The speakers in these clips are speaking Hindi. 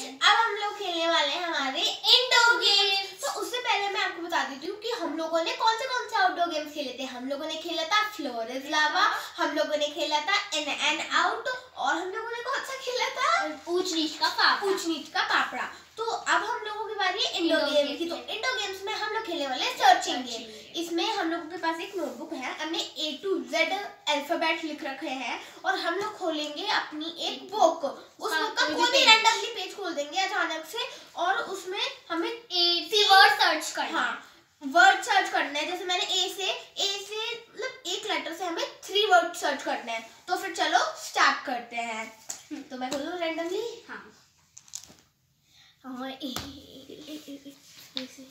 अब हम लोग खेलने वाले हैं हमारे इंडोर गेम्स। तो उससे पहले मैं आपको बता देती हूँ कि हम लोगों ने कौन से आउटडोर गेम्स खेले थे। हम लोगों ने खेला था फ्लोर इज लावा, हम लोगों ने खेला था इन एंड आउट, और हम लोगों ने कौन सा खेला था, ऊंच नीच का पापड़ा। तो अब हम लोगों की बारी है इंडोर गेम की। तो इंडोर गेम्स में हम लोग खेलने वाले हैं सर्चिंग गेम। इसमें हम लोगों के पास एक नोटबुक है, हमने A to Z अल्फाबेट लिख रखे हैं, और हम लोग खोलेंगे अपनी एक बुक। उस बुक का कोई भी रैंडमली पेज खोल देंगे अचानक से, और उसमें हमें वर्ड सर्च करना है। वर्ड सर्च करना है। जैसे मैंने ए से मतलब एक लेटर से हमें 3 वर्ड सर्च करना है। तो फिर चलो स्टार्ट करते हैं। तो मैं खोलूं रैंडमली। हाँ ए से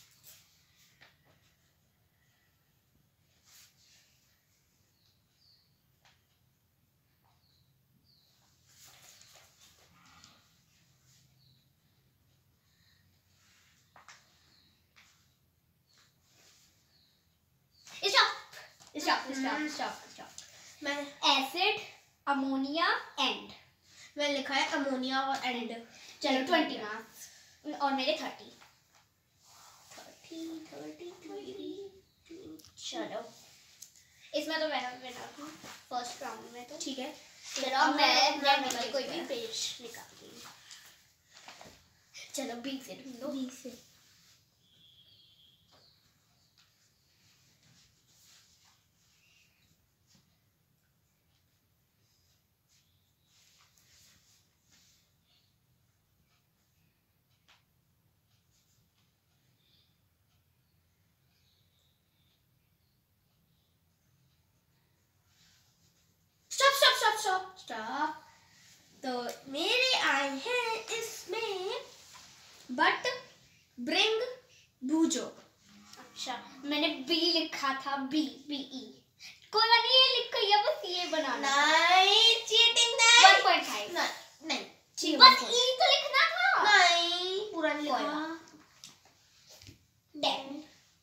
स्टॉप। मैंने एसिड, अमोनिया, एंड। मैंने लिखा है अमोनिया और एंड। चलो 20 मार्क्स और मेरे 30। चलो इसमें तो मैंने विनर हूँ फर्स्ट राउंड में। तो ठीक है, चलो अब मैं कोई भी पेज निकालती हूँ। चलो बी से ढूंढो। बी से स्टॉप। तो मेरे आए हैं इसमें बट ब्रिंग भूजो। अच्छा मैंने बी लिखा था, बी ई। कोई बात नहीं, ये लिख कर ये बस ये बनाना। नहीं चीटिंग नहीं। 1.5 नहीं बस ई तो लिखना था। नहीं पूरा नहीं लिखा। 10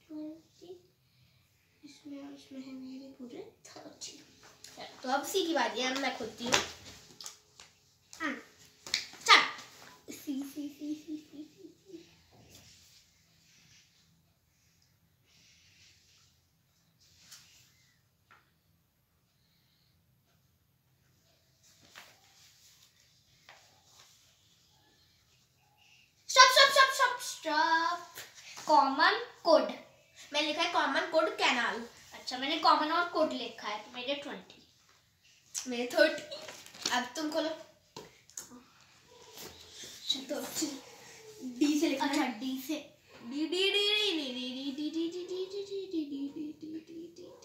इसमें है मेरे पूरे 30। तो अब सी की बारी है, मैं खोलती हूँ। स्टॉप। Common code. मैंने लिखा है कॉमन कोड कैनाल। अच्छा मैंने कॉमन और कोड लिखा है, तो मेरे 20। मेरे 30। अब तुम खोलो। तो डी से लिखना। अच्छा डी से D D D D D D D D D D D D D D D D D D D.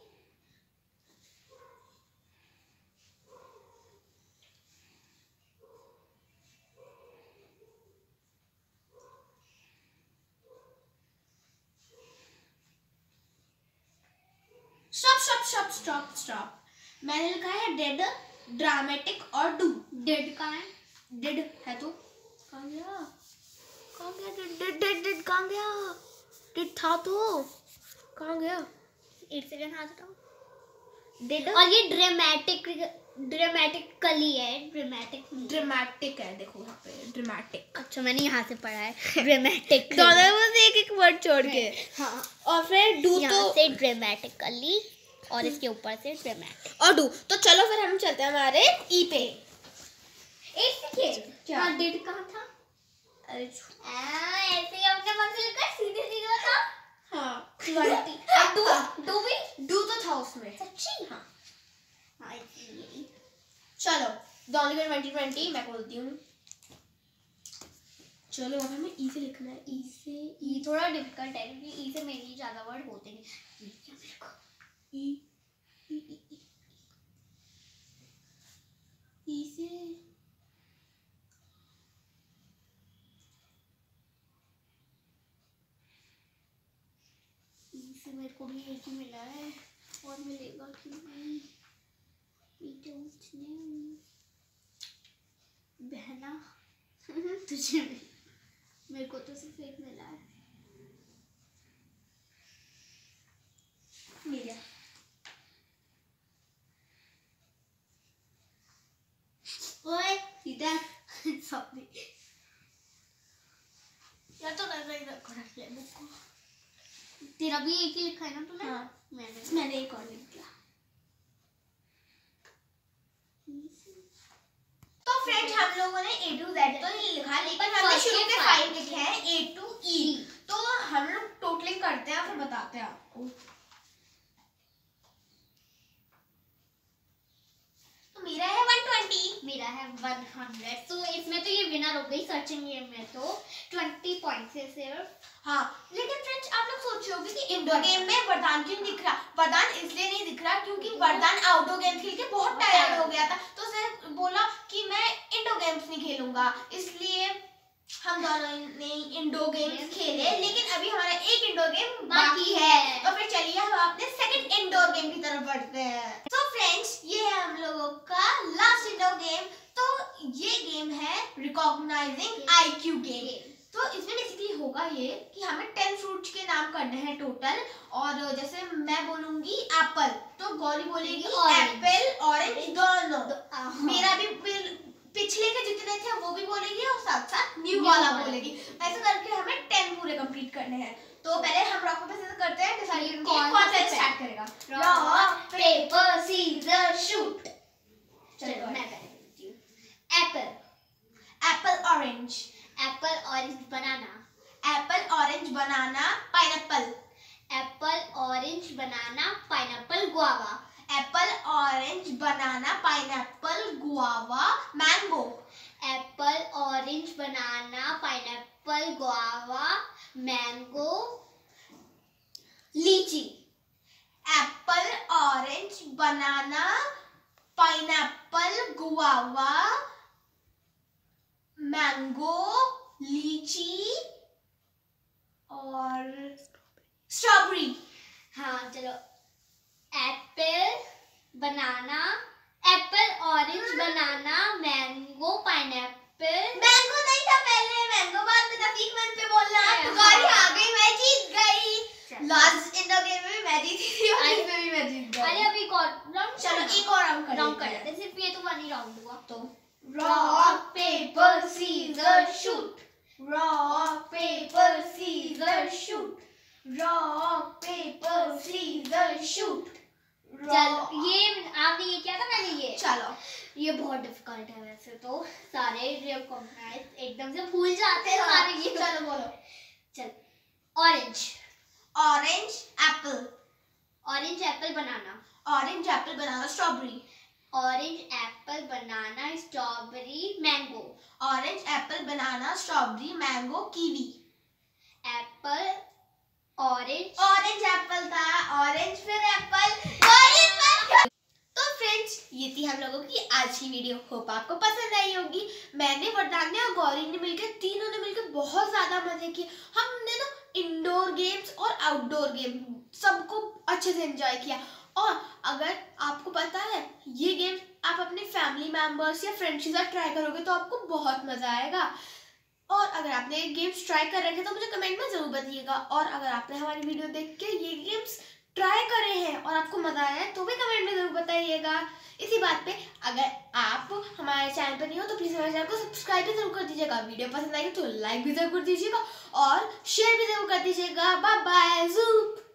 Stop. मैंने लिखा है डेड, ड्रामेटिक और डू। डेड कहाँ है? डेड है तो कहाँ गया? डेड कहाँ गया? डेड था तो कहाँ गया? 8 सेकंड हाथ हटाओ। डेड। और ये ड्रामेटिकली है। ड्रामेटिक है, देखो यहाँ पे ड्रामेटिक। अच्छा मैंने यहाँ से पढ़ा है ड्रामेटिक। दोनों में से एक वर्ड छोड़ के। हाँ और फिर डू तो से ड्रामेटिकली और इसके ऊपर से ड्रामेटिक और डू। तो चलो फिर हम चलते हैं हमारे ई पे। क्या डेड कहाँ था? अरे ऐसे ही अपने मन से लिखा, सीधे बता। हाँ 20। डू तो था उसमें। सच्ची? हाँ यही। चलो दोनों में 2020 मैं बोलती हूँ। चलो अब हमें ई से लिखना है। ई से ई थोड़ा डिफिकल्ट है क्योंकि ई से मेनली ज्यादा वर्ड होते नहीं। क्या मेरे को ई से मेरे को भी एक ही मिला है, और मिलेगा कि नहीं बहना। तुझे मेरे को तो सिर्फ एक मिला है। मिल गया। ओए सीधा सॉरी। तेरा भी एक ही लिखा है ना तूने? हाँ, मैंने एक और लिख दिया। तो फ्रेंड्स हम लोगों ने A to Z तो नहीं लिखा, लेकिन हमने शुरू के 5 लिखे हैं A to E। तो हम लोग टोटलिंग करते हैं फिर बताते हैं आपको। तो मेरा है 120, मेरा है 100। तो इसमें तो ये विनर हो गई सर्चिंग गेम में, तो 20 पॉइंट से सिर्फ। हाँ, लेकिन फ्रेंड्स आप लोग सोच रहे होंगे कि इंडोर गेम में वरदान क्यों दिख रहा। वरदान इसलिए नहीं दिख रहा क्योंकि वरदान आउटडोर गेम खेल के बहुत टायर्ड हो गया था, तो उसने बोला कि मैं इंडोर गेम्स नहीं खेलूंगा, इसलिए हम दोनों ने इंडोर गेम्स खेले। लेकिन अभी हमारा एक इंडोर गेम बाकी है, तो फिर चलिए हम अपने सेकंड इंडोर गेम की तरफ बढ़ते हैं। तो फ्रेंड्स ये है हम लोगों का लास्ट इंडोर गेम। तो ये गेम है रिकॉग्नाइजिंग IQ गेम। तो इसमें बेसिकली होगा ये कि हमें 10 फ्रूट्स के नाम करने हैं टोटल, और जैसे मैं बोलूंगी एप्पल तो गौरी बोलेगी एप्पल, ऑरेंज दोनों। मेरा भी पिछले के जितने थे वो भी बोलेगी और साथ साथ न्यू वाला बोलेगी। ऐसे करके हमें 10 पूरे कंप्लीट करने हैं। तो पहले हम रॉक पेपर सीजर करते हैं, डिसाइड कौन सा स्टार्ट करेगा। Rock paper scissor shoot. चलो मैं करती हूँ। Apple, apple orange, apple orange banana, apple orange banana pineapple, apple orange banana pineapple guava, apple orange banana pineapple guava mango, apple orange banana pineapple guava mango lychee, apple orange banana pineapple guava mango lychee और स्ट्रॉबेरी। हाँ चलो, apple banana, apple orange banana mango pineapple. Mango नहीं था पहले, मैंगो बाद में था, सीक्वेंस पे बोलना। तो गौरी आ गई, मैं जीत गई। लास्ट इंडोर गेम में मैं जीती थी और इसमें भी मैं जीत गई। अरे अभी एक और राउंड, चलो एक और राउंड कर लेते हैं। सिर्फ ये तो 1 ही राउंड हुआ। तो rock paper scissor shoot, rock paper scissor shoot, rock paper scissor shoot. चल ये आपने ये किया था, मैंने ये। चलो ये बहुत डिफिकल्ट है वैसे तो, सारे रिकॉग्नाइज एकदम से भूल जाते हैं सारे ये। चलो बोलो। चल, orange, orange apple, orange apple banana, orange apple banana strawberry, orange apple banana strawberry mango, orange apple banana strawberry mango kiwi, apple orange, orange apple था, ऑरेंज फिर एप्पल। तो फ्रेंड्स ये थी हम लोगों की आज की वीडियो। होप आपको पसंद आई होगी। मैंने, वरदान ने और गौरी ने मिलकर, तीनों ने मिलकर बहुत ज्यादा मजे किए। हमने तो इंडोर गेम्स और आउटडोर गेम सबको अच्छे से एंजॉय किया। और अगर आपको पता है ये गेम आप अपने फैमिली मेंबर्स या फ्रेंड्स के साथ ट्राई करोगे तो आपको बहुत मजा आएगा। और अगर आपने ये गेम्स ट्राई कर रखे तो मुझे कमेंट में जरूर बताइएगा। और अगर आपने हमारी वीडियो देख के ये गेम्स ट्राई करे हैं और आपको मजा आया है तो भी कमेंट में जरूर बताइएगा। इसी बात पे अगर आप हमारे चैनल पर नहीं हो तो प्लीज हमारे चैनल को सब्सक्राइब भी जरूर कर दीजिएगा। वीडियो पसंद आएगी तो लाइक भी जरूर कर दीजिएगा और शेयर भी जरूर कर दीजिएगा। Bye bye.